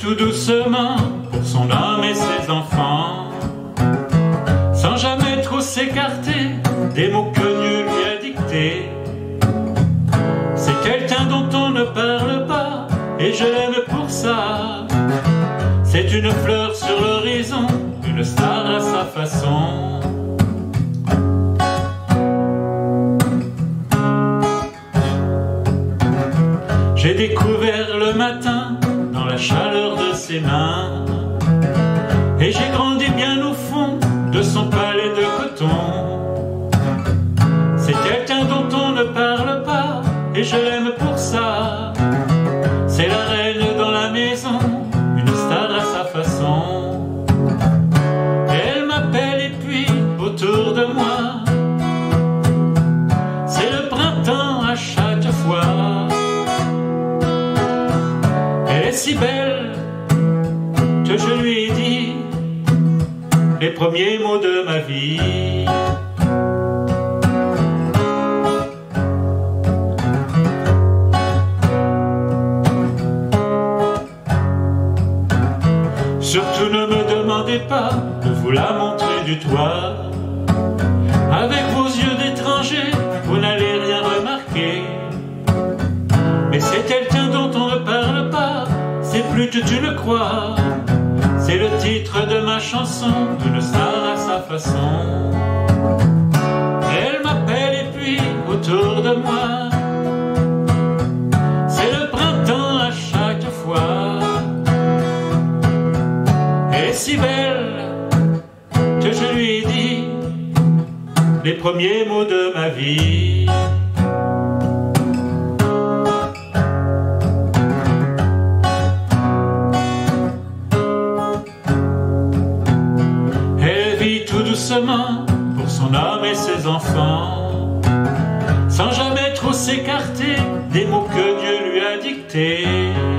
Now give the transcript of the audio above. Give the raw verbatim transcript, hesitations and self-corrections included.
tout doucement pour son homme et ses enfants, sans jamais trop s'écarter des mots que Dieu lui a dictés. C'est quelqu'un dont on ne parle pas, et je l'aime pour ça. C'est une fleur sur l'horizon, une star à sa façon. J'ai découvert le matin dans la chaleur de ses mains, et j'ai grandi bien au fond de son palais de coton. C'est quelqu'un dont on ne parle pas, et je l'aime pour ça. C'est la reine dans la maison, une star à sa façon. Elle m'appelle et puis autour de moi, c'est le printemps à chaque fois. Elle est si belle que je lui ai dit les premiers mots de ma vie. Surtout ne me demandez pas de vous la montrer du toit. Avec vos yeux d'étranger, vous n'allez rien remarquer. Mais c'est quelqu'un dont on ne parle pas, c'est plus que tu le crois. C'est le titre de ma chanson, d'une star à sa façon. Elle m'appelle et puis autour de moi, c'est le printemps à chaque fois. Elle est si belle que je lui ai dit les premiers mots de ma vie. Doucement pour son homme et ses enfants, sans jamais trop s'écarter des mots que Dieu lui a dictés.